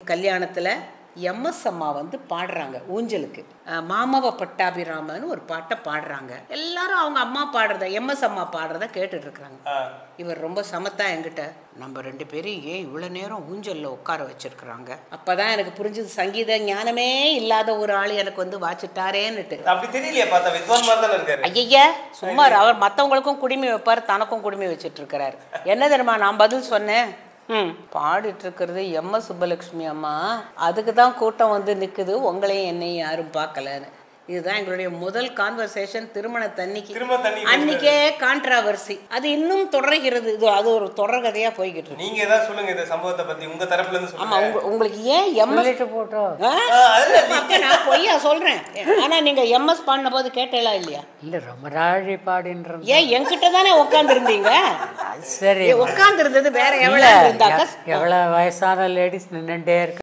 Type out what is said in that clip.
கல்யாணத்தில் எம்எஸ் அம்மா வந்து பாடுறாங்க ஊஞ்சலுக்கு. மாமவ பட்டாபிராமன்னு ஒரு பாட்டை பாடுறாங்க. எல்லாரும் அவங்க அம்மா பாடுறத, எம்எஸ் அம்மா பாடுறத கேட்டுட்டு இருக்கிறாங்க. இவர் ரொம்ப சமத்தா என்கிட்ட, நம்ம 2 பேரும் ஏன் இவ்வளோ நேரம் ஊஞ்சலில் உட்கார வச்சிருக்கிறாங்க. அப்போதான் எனக்கு புரிஞ்சது, சங்கீத ஞானமே இல்லாத ஒரு ஆள் எனக்கு வந்து வாச்சிட்டாரேன்னுட்டு. அப்படி தெரியலையே பார்த்தா, வித்வான் மாதிரி தானே இருக்காரு. ஐயா சும்மா அவர் மற்றவங்களுக்கும் குடிமை வைப்பார், தனக்கும் குடிமை வச்சுட்டு இருக்கிறாரு. என்ன தெரியுமா நான் பதில் சொன்னேன்? பாடிட்டு இருக்கிறது எம்எஸ் சுப்பலட்சுமி அம்மா, அதுக்கு தான் கூட்டம் வந்து நிற்குது, உங்களையும் என்னையும் யாரும் பார்க்கலன்னு. இதுதான் எங்களுடைய முதல் கான்வர்சேஷன் திருமணத்தன்னைக்கு. அன்னைக்கே கான்ட்ராவர்சி அது இன்னும் தொடர்கிறது. இது அது ஒரு தொடர் கதையா போய்கிட்டு இருக்கு. நீங்க ஏதாவது சொல்லுங்க இந்த சம்பவத்தை பத்தி, உங்க தரப்புல இருந்து சொல்லுங்க. ஆமா, உங்களுக்கு ஏன் எம்எஸ் போட்டோ நான் பொய்யா சொல்றேன். ஆனா நீங்க எம்எஸ் பாடின போது கேட்டீங்களா இல்லையா? இல்ல ரொம்ப நாழி பாடின்ற. ஏன் என்கிட்ட தானே உட்கார்ந்து இருந்தீங்க? சரி, உட்கார்ந்து இருந்தது வேற எவ்வளவு இருந்தாக்கா, எவ்வளவு வயசான லேடிஸ் நின்னுட்டே இருக்கு.